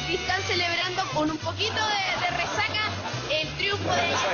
y están celebrando con un poquito de resaca el triunfo de ella.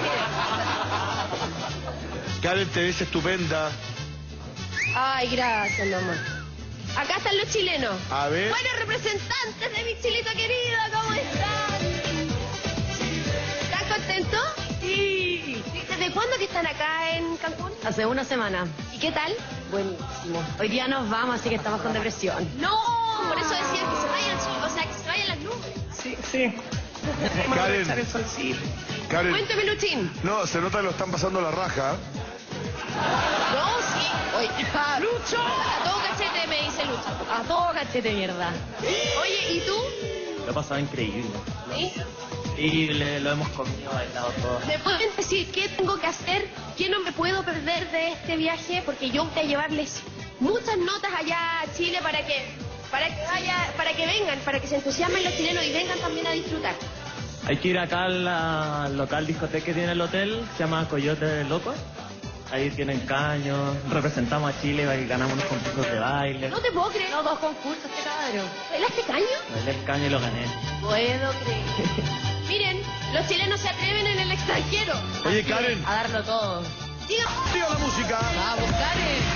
Karen, te ves estupenda. Ay, gracias, mamá. Acá están los chilenos. A ver. Buenos representantes de mi chilito querido, ¿cómo están? ¿Están contentos? Sí. ¿Desde cuándo que están acá en Cancún? Hace una semana. ¿Y qué tal? Buenísimo. Hoy día nos vamos, así que estamos con depresión. No, por eso decían que se vayan, o sea, que se vayan las nubes. Sí. Karen. Karen. Cuéntame, Luchín. No, se nota que lo están pasando la raja. No, sí. Oye, ¡Lucho! a todo cachete me dice Lucho. A todo cachete, mierda. Oye, ¿y tú? Lo he pasado increíble. ¿Sí? Increíble, lo hemos comido, bailado todo. ¿Me pueden decir qué tengo que hacer? ¿Qué no me puedo perder de este viaje? Porque yo voy a llevarles muchas notas allá a Chile para que vengan, para que se entusiasmen los chilenos y vengan también a disfrutar. Hay que ir acá al local discoteca que tiene el hotel, se llama Coyote Loco. Ahí tienen caños, representamos a Chile y ganamos unos concursos de baile. No te puedo creer. No, 2 concursos, qué cabrón. ¿Bailaste caño? Bailé el caño y lo gané. Puedo creer. Miren, los chilenos se atreven en el extranjero. Oye, Karen. A darlo todo. Diga, Diga la música. Vamos, Karen.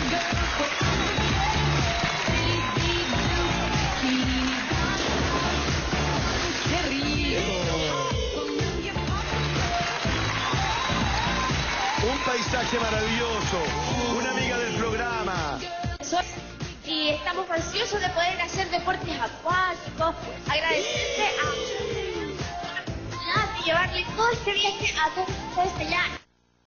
¡Qué rico! Un paisaje maravilloso. Una amiga del programa. y estamos ansiosos de poder hacer deportes acuáticos, agradecerle a de llevarle todo este viaje a todos ustedes allá